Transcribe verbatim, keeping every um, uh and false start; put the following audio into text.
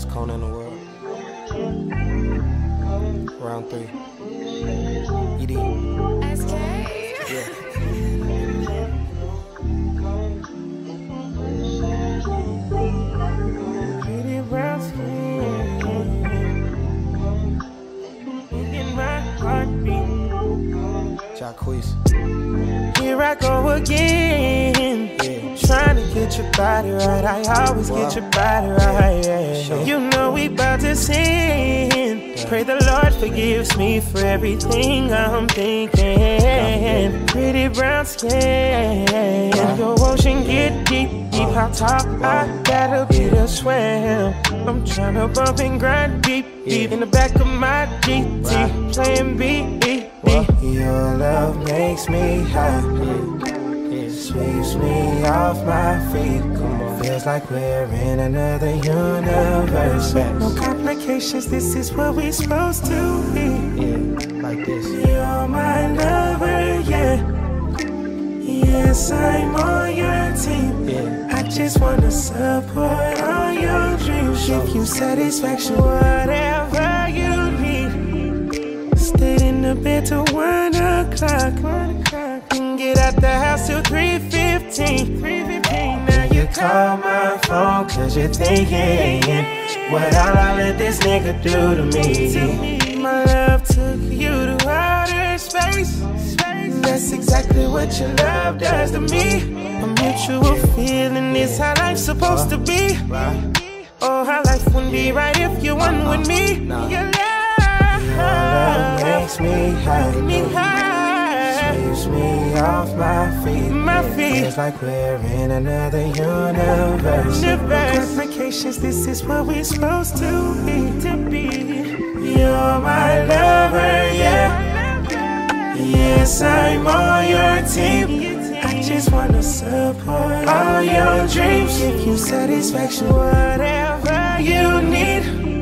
cone in the world. Round three. E D. S K? Yeah. Pretty brown skin in my heartbeat. Jacquees. Here I go again, Yeah. trying to get your body right. I always Wow. get your body right. Yeah. Sure. You know we bout to sin. Yeah. Pray the Lord forgives me for everything I'm thinking. Pretty brown skin, Wow. your ocean get deep, deep. How tall I gotta be to swim. I'm trying to bump and grind deep, deep Yeah. in the back of my G T, Wow. playing B E D. Wow. Your love makes me high. Yeah. Sweeps me off my feet. Come on. Feels like we're in another universe. No complications, this is what we're supposed to be. Yeah. Like this. You're my lover, yeah. Yes, I'm on your team. Yeah. I just wanna support all your dreams. Give you satisfaction, whatever you need. Stayed in the bed till one o'clock. And get out the house till three fifteen. Now you call my phone cause you're thinking what all I let this nigga do to me. My love took you to outer space. That's exactly what your love does to me. A mutual feeling is how life's supposed to be. Oh, how life wouldn't be right if you weren't with me. Your love, your love makes me high. Me high. Sweeps me off my feet. My feet. Feels like we're in another universe. Universe. Complications, this is what we're supposed to be. To be. You're my lover, yeah. Yes, I'm on your team. I just wanna support all your dreams. Give you satisfaction, whatever you need.